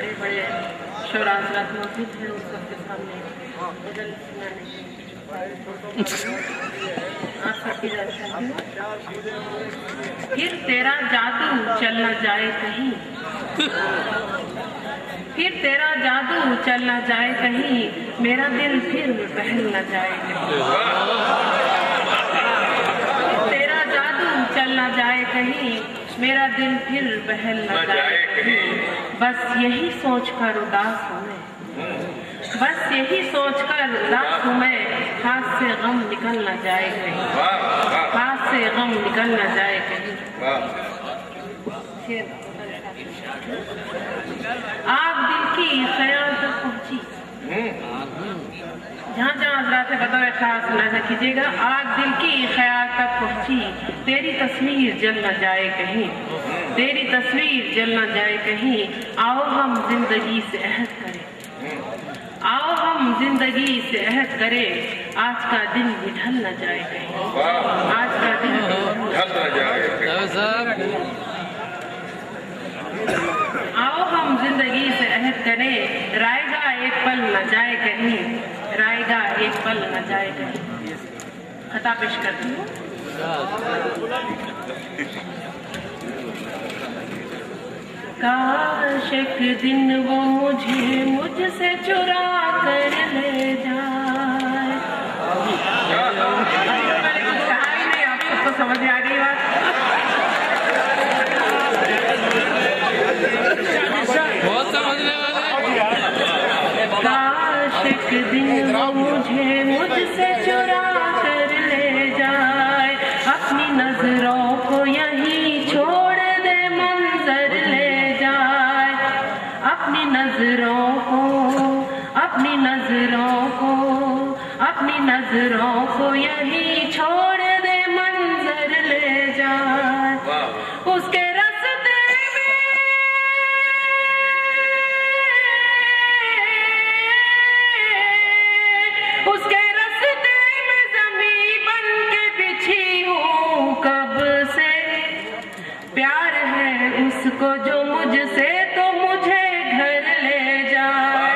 बड़े शौराजरात मौजूद थे उस सबके सामने आप सबकी फिर तेरा जादू चल न जाए कहीं, फिर तेरा जादू चल न जाए कहीं, मेरा दिल फिर बहल न जाए कहीं, तेरा जादू चल न जाए कहीं, मेरा दिल फिर बहल न जाए कहीं। बस यही सोचकर उदास हूँ मैं, बस यही सोचकर उदास हूँ मैं, हाथ से गम निकल न जाए कहीं, हाथ से गम निकल न जाए कहीं। आप दिल की ख्याल तक पहुँची, जहाँ जहाँ हजरात बतौर खास सुना कीजिएगा। आग दिल की ख्याल तक पहुँची, तेरी तस्वीर जल न जाए कहीं, तेरी तस्वीर जल न जाए कहीं। आओ हम जिंदगी से अहद करें, आओ हम जिंदगी से अहद करें, आज का दिन भी ढल न जाए कहीं, आज का दिन ढल न जाए कहीं। आओ हम जिंदगी से अहद करें, रायगा एक पल न जाए कहीं, रायगा एक पल न जाए कहीं। खता पेश करती हूँ। काश एक दिन वो मुझे मुझसे चुरा कर ले जाए। कहा ही नहीं, आप सबको समझ आ गई बात। बहुत समझने वाले। काश एक दिन वो मुझे मुझसे चुरा कर ले जाए, अपनी नजरों को यहीं छोड़ दे मंजर ले जाए, अपनी नजरों को, अपनी नजरों को, अपनी नजरों को यहीं छोड़ दे मंजर ले जाए। उसके उसको जो मुझसे तो मुझे घर ले जाए।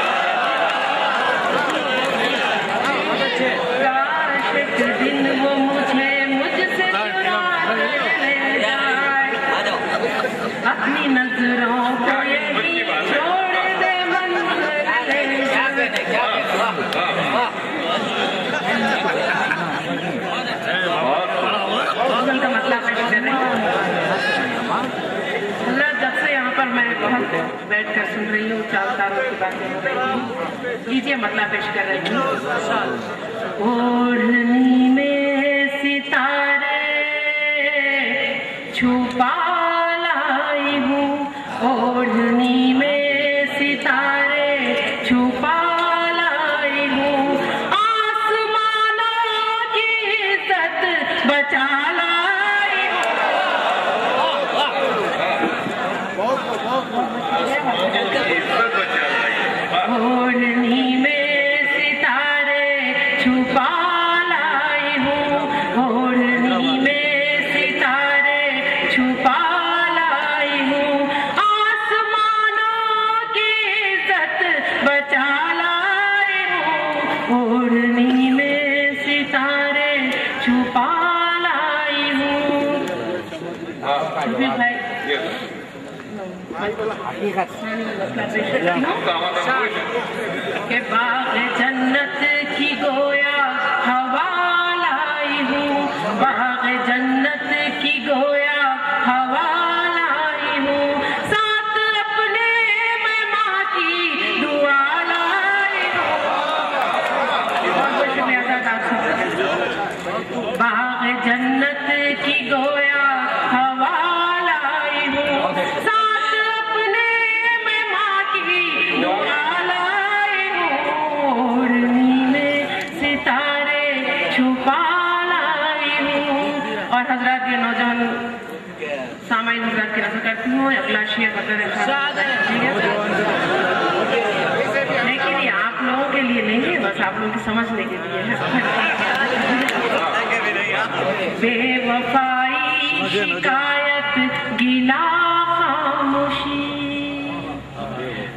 काश एक दिन वो मुझे मुझसे चुरा कर ले जाए, अपनी नजरों को यही छोड़ दे मंजर ले जाए। का मतलब जब से यहाँ पर मैं बहुत बैठ कर सुन रही हूँ, चार तारों की बातें हो रही हूँ, लीजिए मतलब पेश कर रही हूँ। ओढ़नी में सितारे छुपा लाई हूँ, ओढ़नी में सितारे छुपा लाई हूँ, आसमानों की इज्जत बचा ओढ़नी में सितारे छुपा लाई हूँ, ओढ़नी में सितारे छुपा लाई हूँ, आसमानों की इज्जत बचा लाई हूँ, ओढ़नी में सितारे छुपा लाई हूँ। के बाग जन्नत की गोया हवा लाई हूँ, बाग जन्नत की गोया हवा लाई हूँ, साथ अपने में माँ की दुआ लाई हूँ। बाग जन्नत की गोया हवा लाई हूँ, हजरात ये नौजवान सामाइन हजरात की नजर करती हूँ। अगला शेर बता लेकिन ये आप लोगों के लिए नहीं है, बस आप लोगों की समझने के लिए है। बेवफाई शिकायत गिला खामोशी,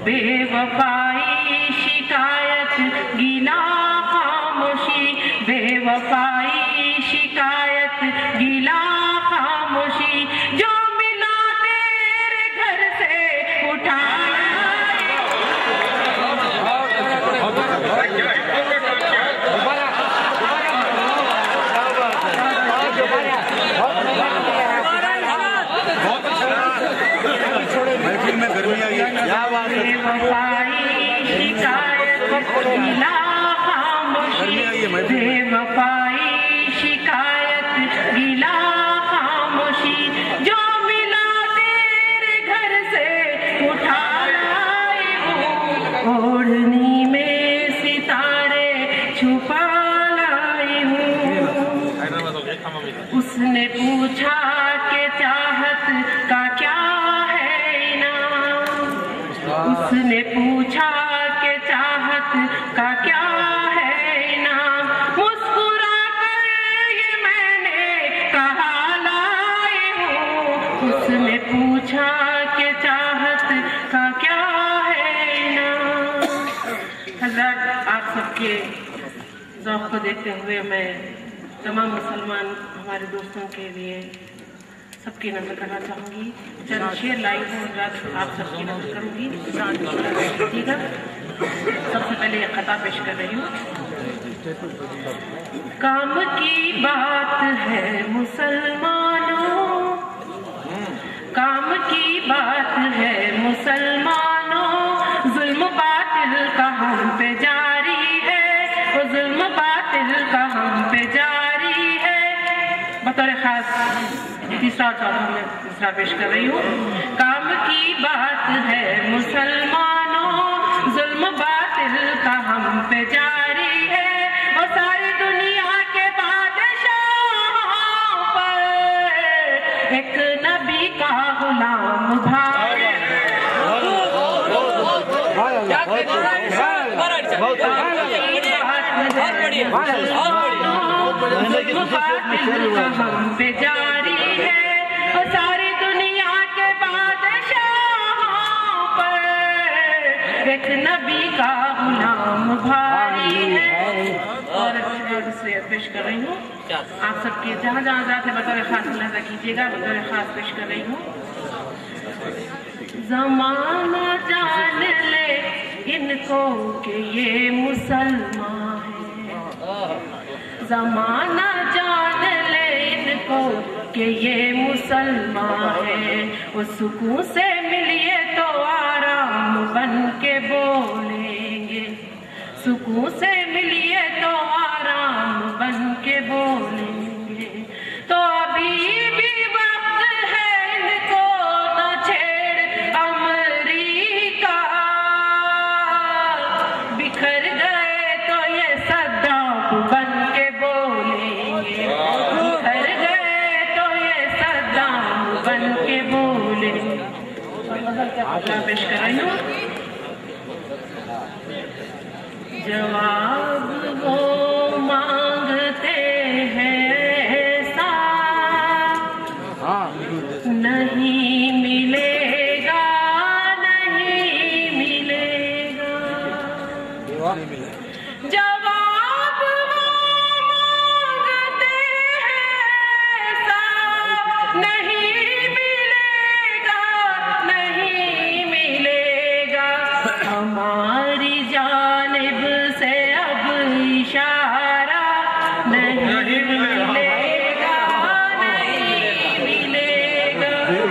क्या है इनाम, मुस्कुरा कर ये मैंने कहा लाए हो। उसने पूछा कि चाहत का क्या है इनाम। हज़रत, आप सबके ज़ौक़ को देखते हुए मैं तमाम मुसलमान हमारे दोस्तों के लिए सबकी नज़र करना चाहूँगी। चंद शेर लाई हूँ हज़रत, आप सबकी नज़र करूँगी। ठीक है, सबसे पहले एक खता पेश कर रही हूँ। काम की बात है मुसलमानों, काम की बात है मुसलमानों, जुल्म बातिल का हम पे जारी है, वो जुल्म बातिल का हम पे जारी है। बतौर खास तीसरा चौथा मैं तीसरा पेश कर रही हूँ। काम की बात है मुसलमानों, जुल्म बातिल का हम पे जारी है, और सारी दुनिया के बादशाहों पर एक नबी का गुलाम भाई। हम पे जारी है, और सारी दुनिया के बादशाहों पर एक नबी का गुलाम भारी है। और से पेश कर रही हूँ, आप सबके जहाँ जहाँ जाते बतौर खास लहजा कीजिएगा। बतौर खास पेश कर रही हूँ। ज़माना जान ले इनको कि ये मुसलमान है, ज़माना जान ले इनको कि ये मुसलमान है। वो सुकून से मिलिए तो आराम बन के बोलेंगे, सुकून से मिलिए तो आराम बन के बोलेंगे। तो अभी भी वक्त है इनको न छेड़ अमरीका, बिखर गए तो ये सद्दाम बन के बोलेंगे, बिखर गए तो ये सद्दाम बन के बोलेंगे। पेश कर रही हूँ। जवाब वो मांगते हैं ऐसा नहीं मिलेगा, नहीं मिलेगा। जवाब वो मांगते हैं ऐसा नहीं मिलेगा, नहीं मिलेगा। हमारी जानिब से अब इशारा नहीं मिलेगा, नहीं मिलेगा।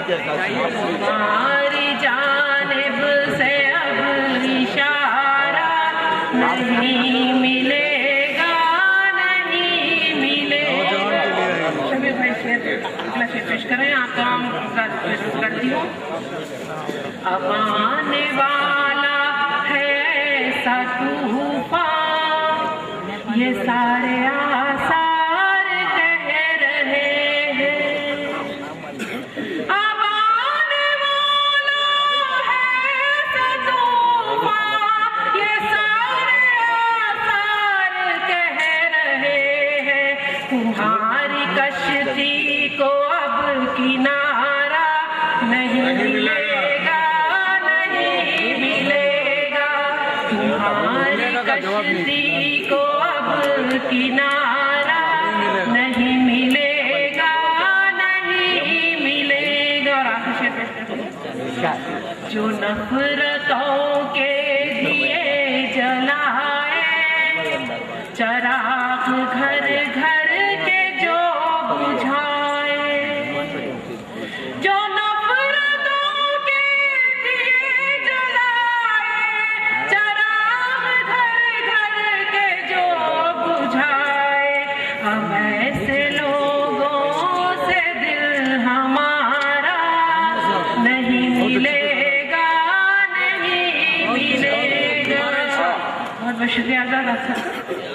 हमारी जानिब से अब इशारा नहीं मिलेगा, नहीं मिलेगा। शबीर भाई अगला शेर पेश करें। आप तमाम करती हूँ। अब आने वाला है ऐसा तूफान, ये सारे आसार कह रहे हैं। अब आने वाला है ऐसा तूफान, ये सारे आसार कह रहे हैं। तुम्हारी कश्ती को अब किनारा नहीं मिलेगा, नहीं मिलेगा। तुम्हारी कश्ती को अब किनारा नहीं मिलेगा, नहीं मिलेगा। जो नफरतों के दिए जलाए, चराग घर घर के जो बुझाए, जो नफरतों के दिए जलाए, चराग घर घर के जो बुझाए। हम ऐसे लोगों से दिल हमारा नहीं मिलेगा, नहीं मिलेगा। बहुत बहुत शुक्रिया।